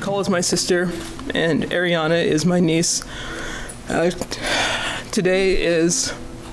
Nicole is my sister, and Ariana is my niece. Today is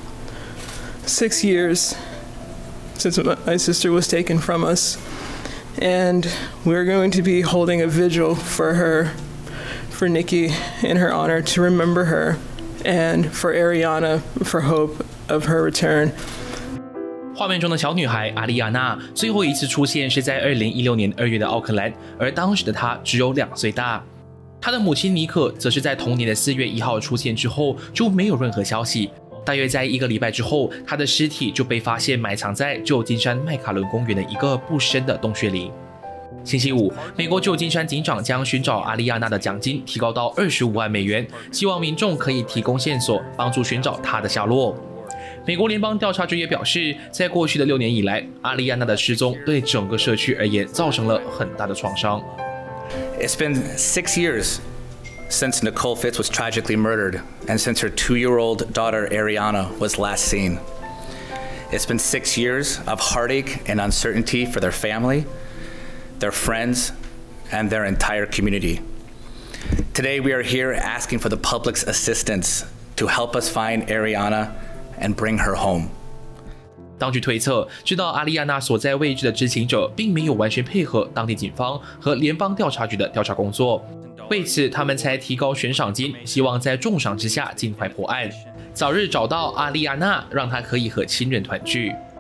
6 years since my sister was taken from us, and we're going to be holding a vigil for her, for Nikki, in her honor, to remember her, and for Ariana, for hope of her return. 画面中的小女孩阿丽亚娜最后一次出现是在2016年2月的奥克兰，而当时的她只有2岁大。她的母亲妮可则是在同年的4月1号出现之后就没有任何消息。大约在1个礼拜之后，她的尸体就被发现埋藏在旧金山麦卡伦公园的一个不深的洞穴里。星期五，美国旧金山警长将寻找阿丽亚娜的奖金提高到25万美元，希望民众可以提供线索，帮助寻找她的下落。美国联邦调查局也表示，在过去的6年以来，阿丽亚娜的失踪对整个社区而言造成了很大的创伤。 It's been 6 years since Nicole Fitz was tragically murdered, and since her 2-year-old daughter Ariana was last seen. It's been 6 years of heartache and uncertainty for their family, their friends, and their entire community. Today we are here asking for the public's assistance to help us find Ariana and bring her home. 当局推测，知道阿丽亚娜所在位置的知情者并没有完全配合当地警方和联邦调查局的调查工作，为此他们才提高悬赏金，希望在重赏之下尽快破案，早日找到阿丽亚娜，让她可以和亲人团聚。